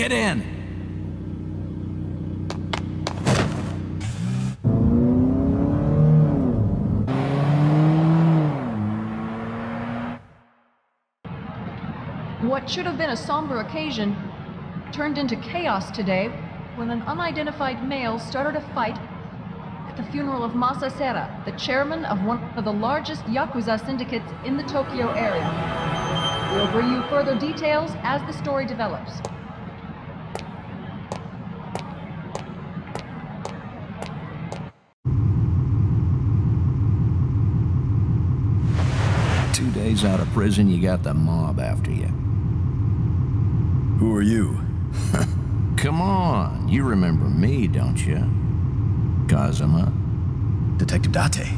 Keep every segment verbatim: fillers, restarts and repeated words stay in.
Get in! What should have been a somber occasion turned into chaos today when an unidentified male started a fight at the funeral of Masa Sera, the chairman of one of the largest Yakuza syndicates in the Tokyo area. We'll bring you further details as the story develops. Two days out of prison, you got the mob after you. Who are you? Come on, you remember me, don't you? Kazuma. Detective Date.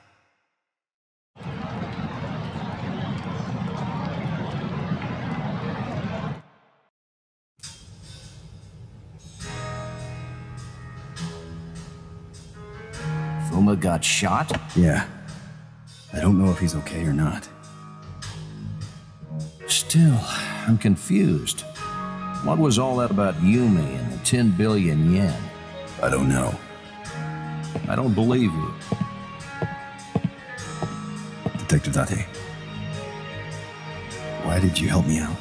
Fuma got shot? Yeah. I don't know if he's okay or not. Still, I'm confused. What was all that about Yumi and the ten billion yen? I don't know. I don't believe you. Detective Date. Why did you help me out?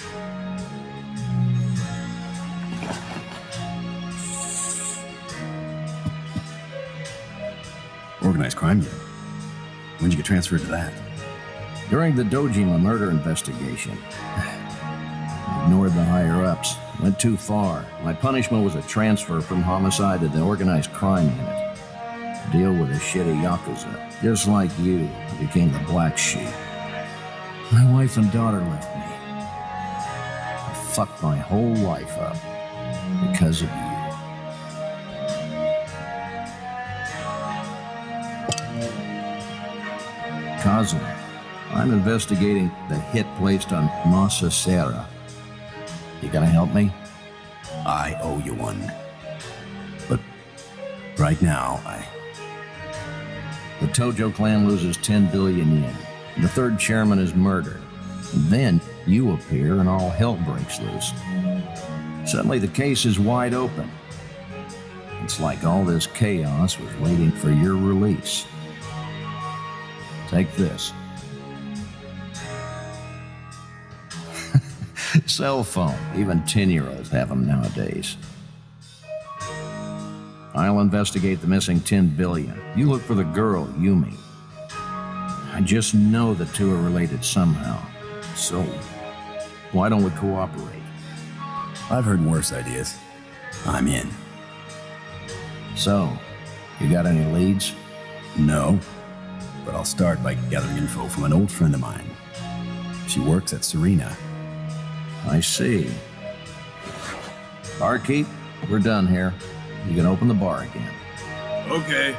Organized crime unit. When'd you get transferred to that? During the Dojima murder investigation. I ignored the higher-ups. Went too far. My punishment was a transfer from homicide to the organized crime unit. Deal with a shitty Yakuza. Just like you, I became the black sheep. My wife and daughter left me. I fucked my whole life up because of you. Kazuma, I'm investigating the hit placed on Masa Sera. You gonna help me? I owe you one. But right now, I... The Tojo clan loses ten billion yen. The third chairman is murdered. And then you appear and all hell breaks loose. Suddenly the case is wide open. It's like all this chaos was waiting for your release. Take this. Cell phone. Even ten-year-olds have them nowadays. I'll investigate the missing ten billion. You look for the girl, Yumi. I just know the two are related somehow. So, why don't we cooperate? I've heard worse ideas. I'm in. So, you got any leads? No. But I'll start by gathering info from an old friend of mine. She works at Serena. I see. Barkeep, we're done here. You can open the bar again. Okay.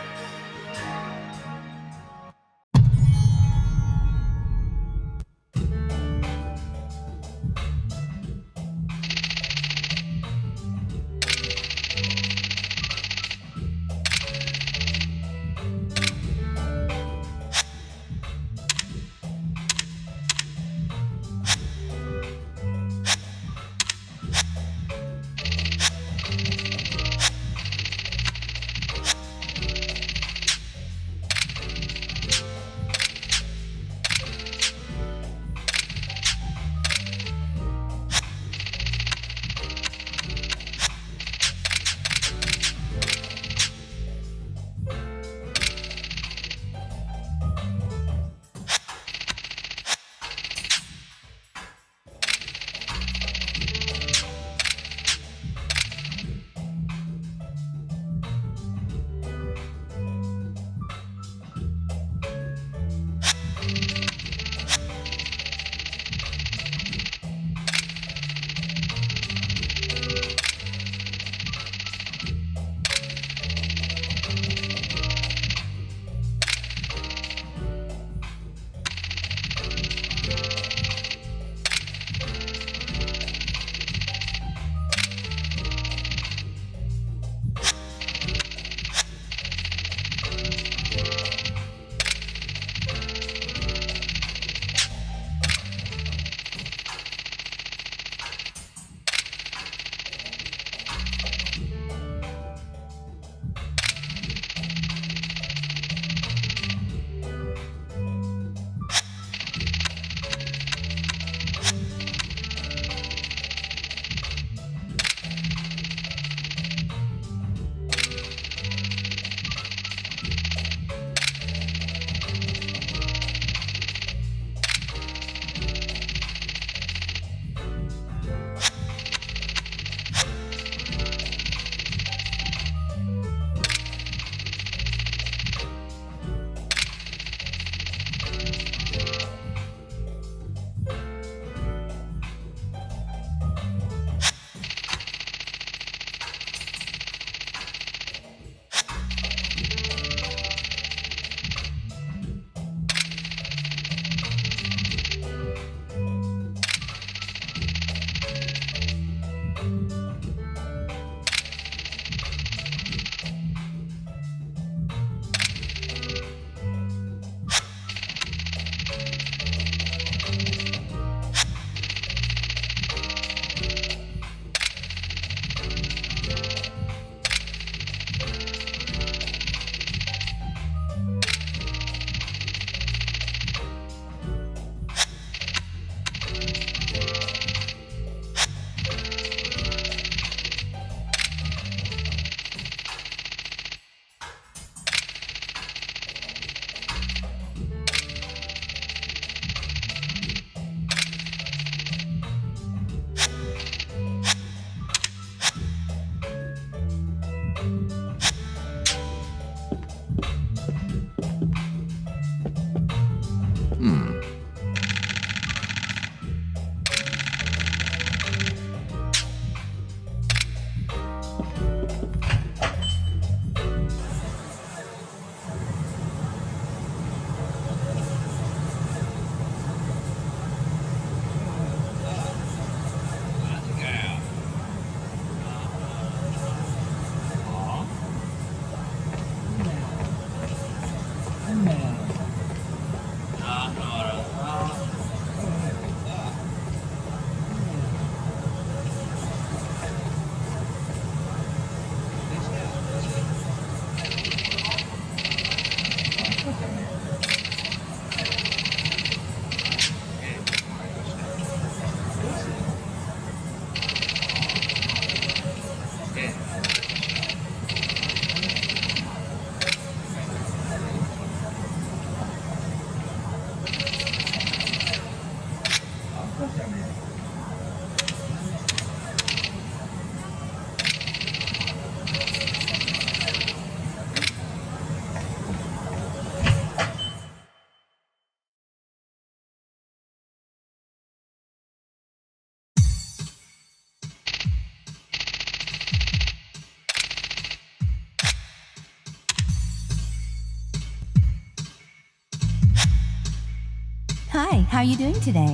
Hi, how are you doing today?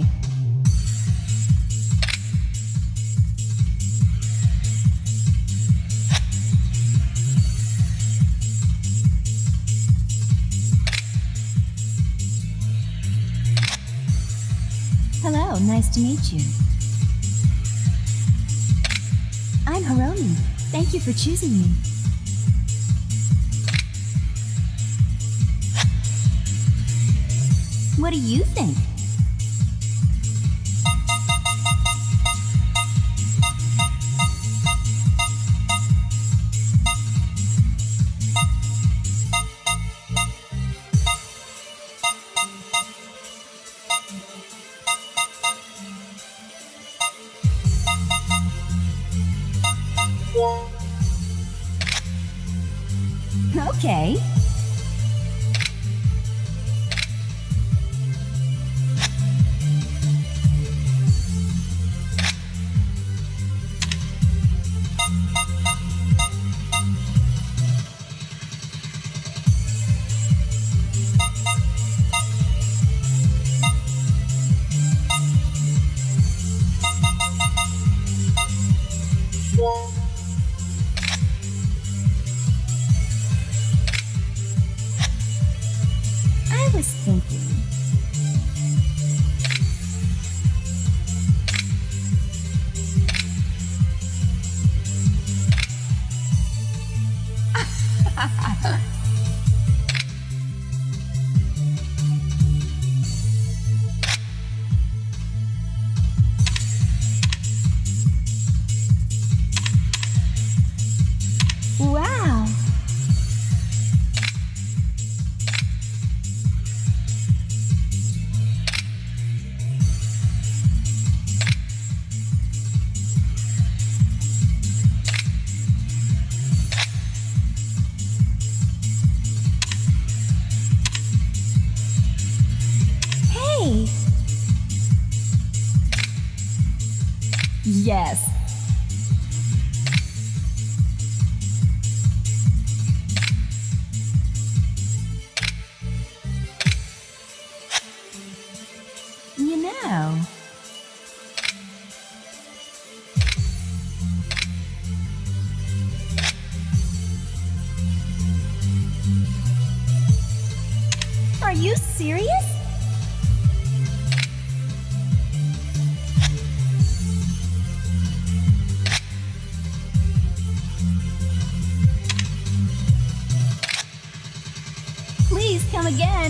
Hello, nice to meet you. I'm Hiromi. Thank you for choosing me. What do you think? Okay. I was thinking. Wow. Hey. Yes. You know. you serious? Please come again.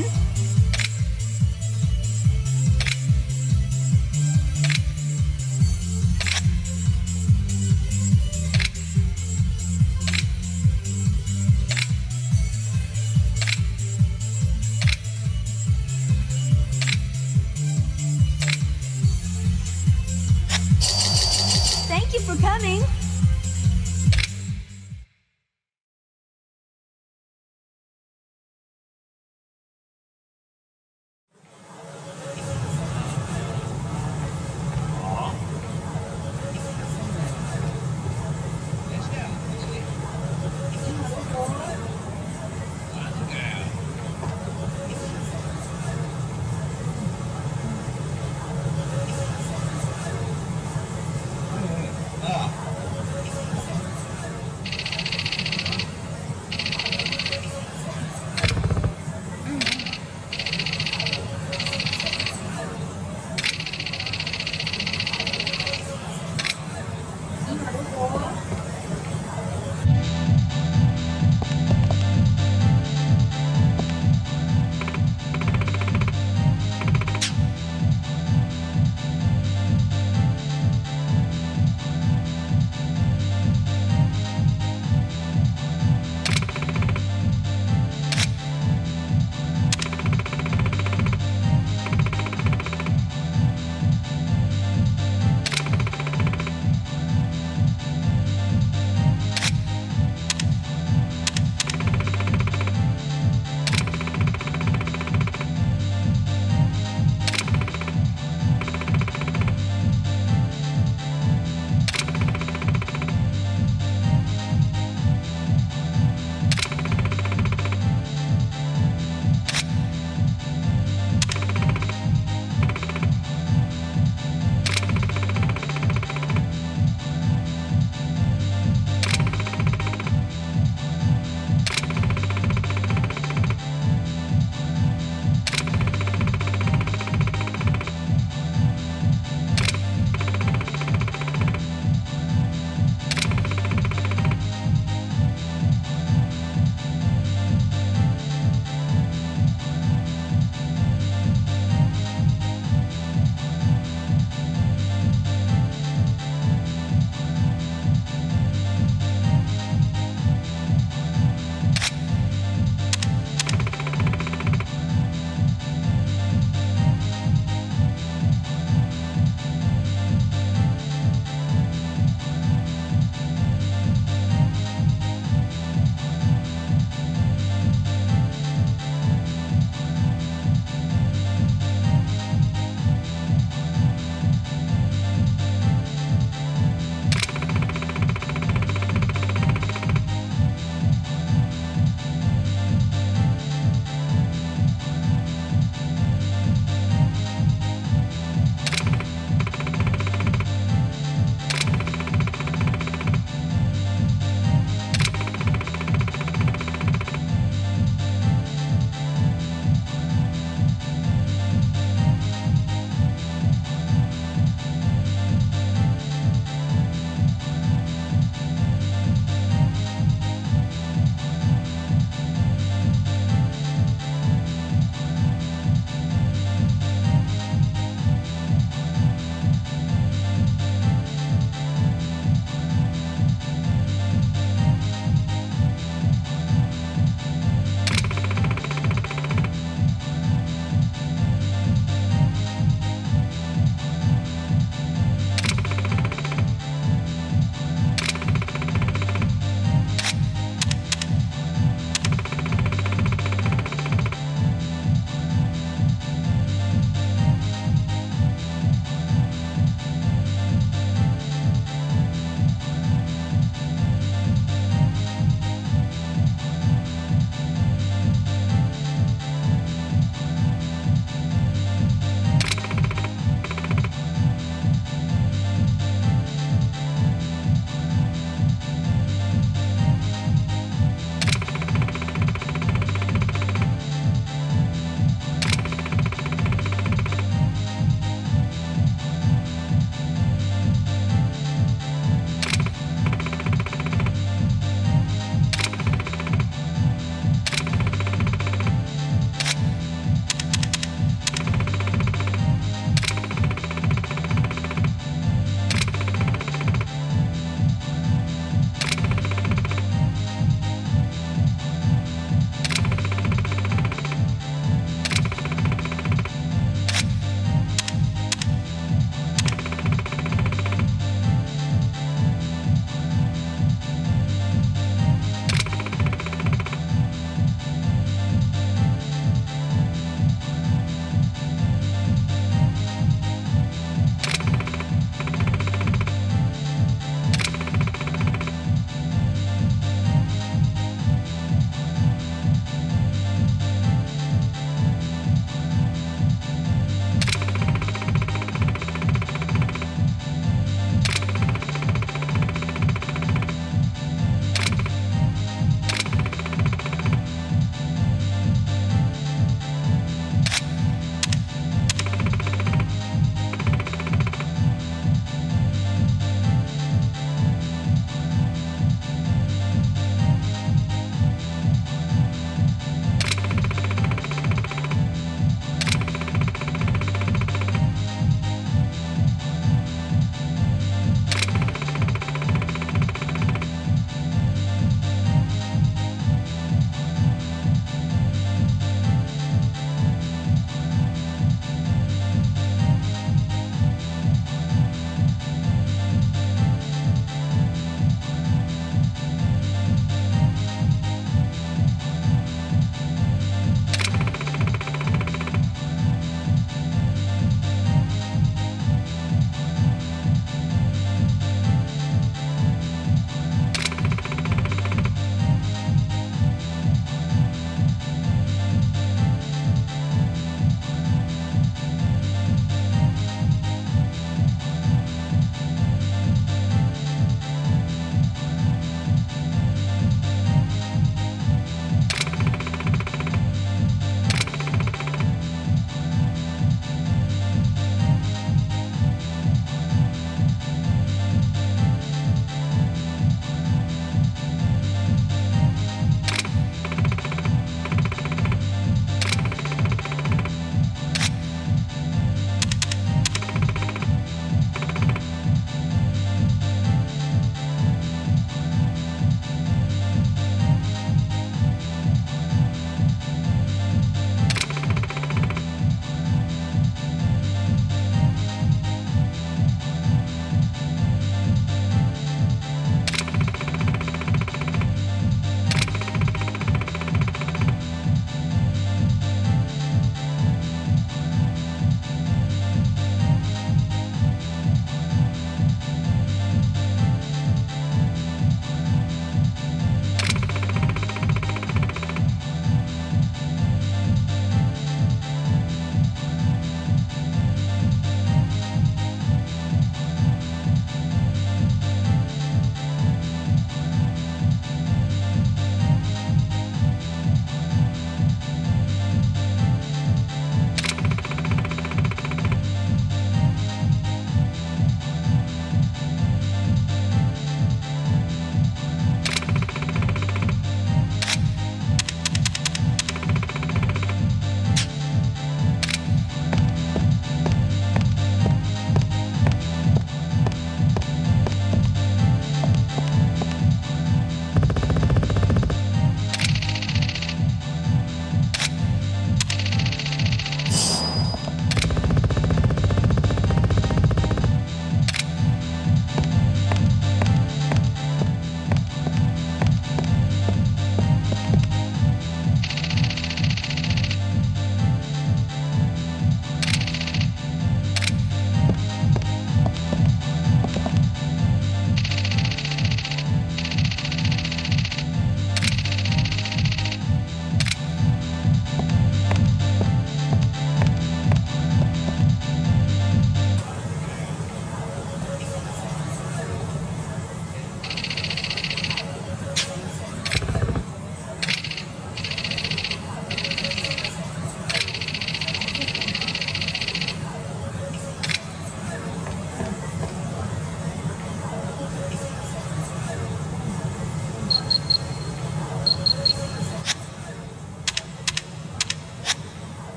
Thank you for coming.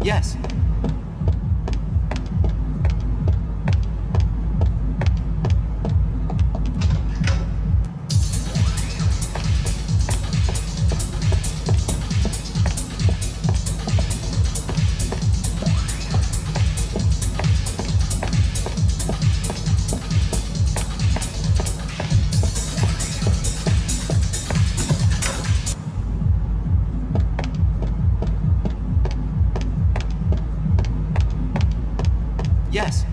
Yes. Yes.